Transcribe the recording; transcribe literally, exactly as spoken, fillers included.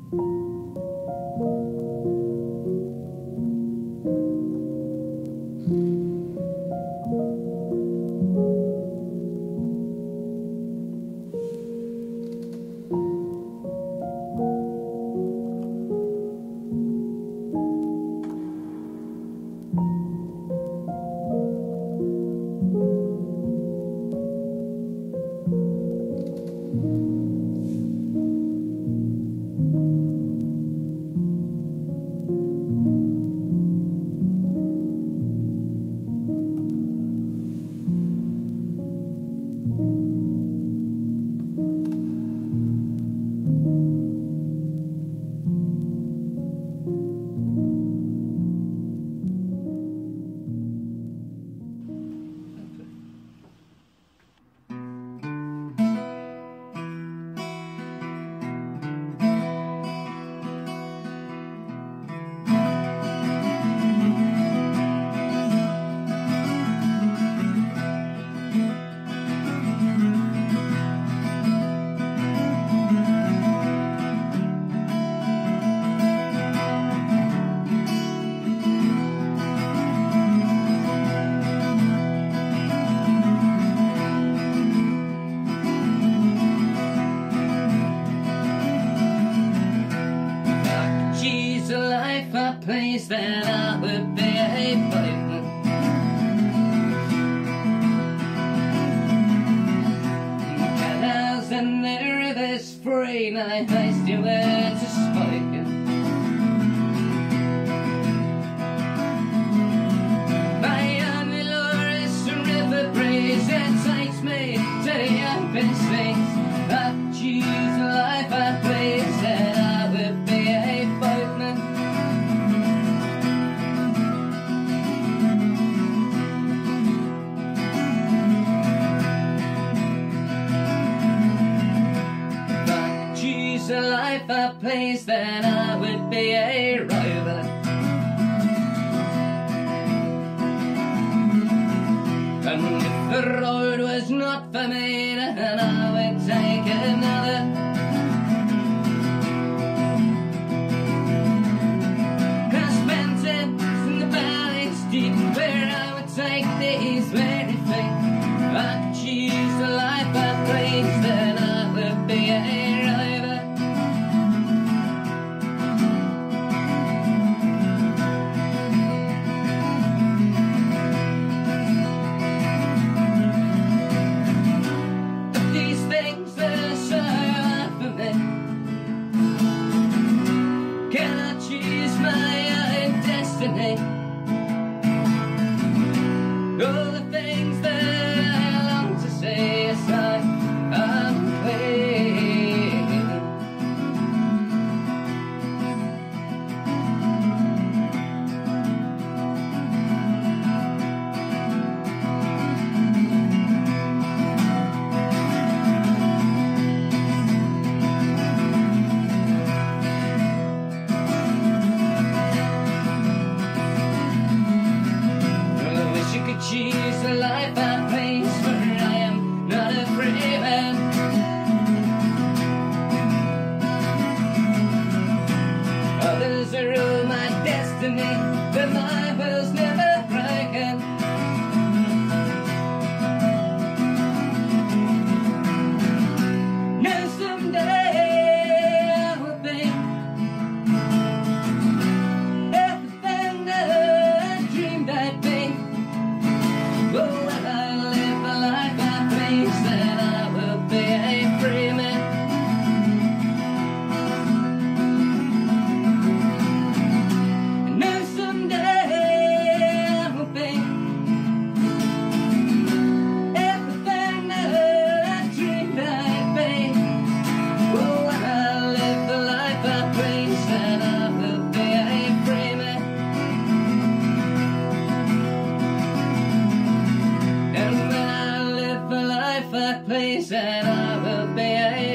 Place that I would be a boatman. Canals and the rivers free, my hasty words are spoken. My unglorious river breeze that takes me to the open seas. I choose a life I place that I would be a boatman. A life I place that I would be a rover. And if the road was not for me, then I would take another. I spent it in the valleys deep where I would take these very feet. I'd choose the life I place that I would be a rover. All the things that I long to say aside, I'm clean. Choose the life I place where I am not a free man. Others are rule my destiny, but my will's never broken. Know someday I will be everything that I dreamed I'd be. Oh, when I live a life I place, then I will be a free man. I know someday I will be everything that I dreamed I'd be. Oh, when I live the life I place, then I will be a free man. And when I live a life I place, and I will be a